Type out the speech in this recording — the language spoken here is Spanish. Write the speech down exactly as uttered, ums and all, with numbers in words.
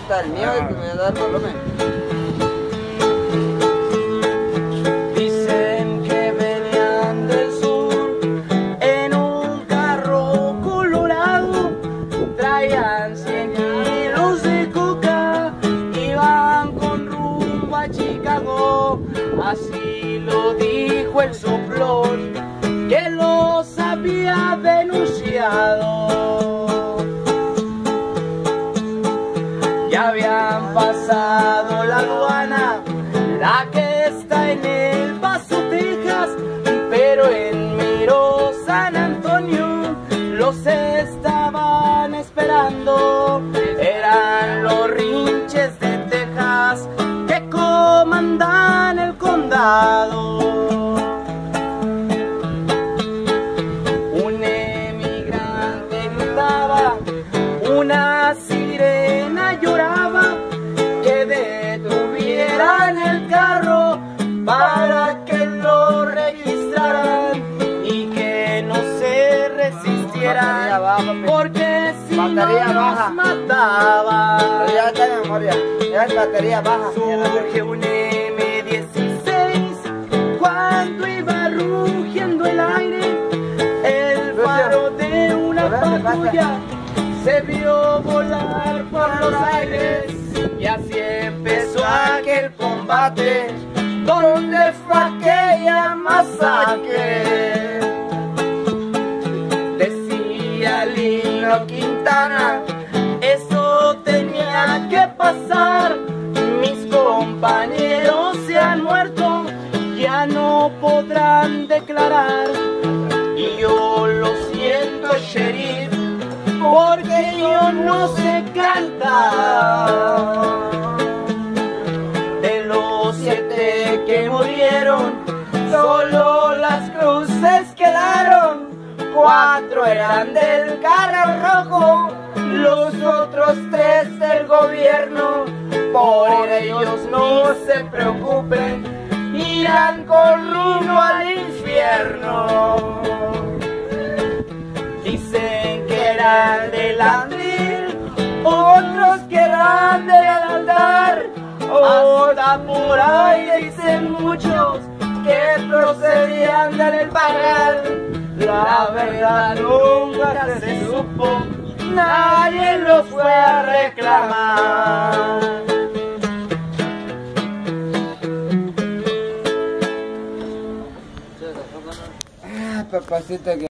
está el mío, el que me da el volumen. Dicen que venían del sur en un carro colorado, traían cien kilos de coca, iban con rumbo a Chicago. Así lo dijo el soplón que los había denunciado. Ya habían pasado la aduana, la que está en El Paso, Texas, pero en mero San Antonio los estaban esperando. Eran los rinches de Texas que comandan el condado. Un emigrante gritaba, una sirena lloraba, que detuvieran el carro para que lo registraran y que no se resistieran, porque si no los mataban. Ya está en memoria, ya es batería baja. Surge un eme dieciséis cuando iba rugiendo el aire, el faro de una patrulla se vio volar por los aires, y así empezó aquel combate donde fue aquella masacre. Decía Lino Quintana, eso tenía que pasar, mis compañeros se han muerto, ya no podrán declarar, y yo lo siento, sheriff, porque yo no sé cantar. De los siete que murieron, solo las cruces quedaron. Cuatro eran del carro rojo, los otros tres del gobierno. Por ellos no se preocupen, irán con rumbo al infierno. Dicen que eran del andil, otros que eran del altar, hasta por ahí dicen muchos que procedían del Parral. La verdad nunca se supo, nadie los fue a reclamar. Ah, papacito que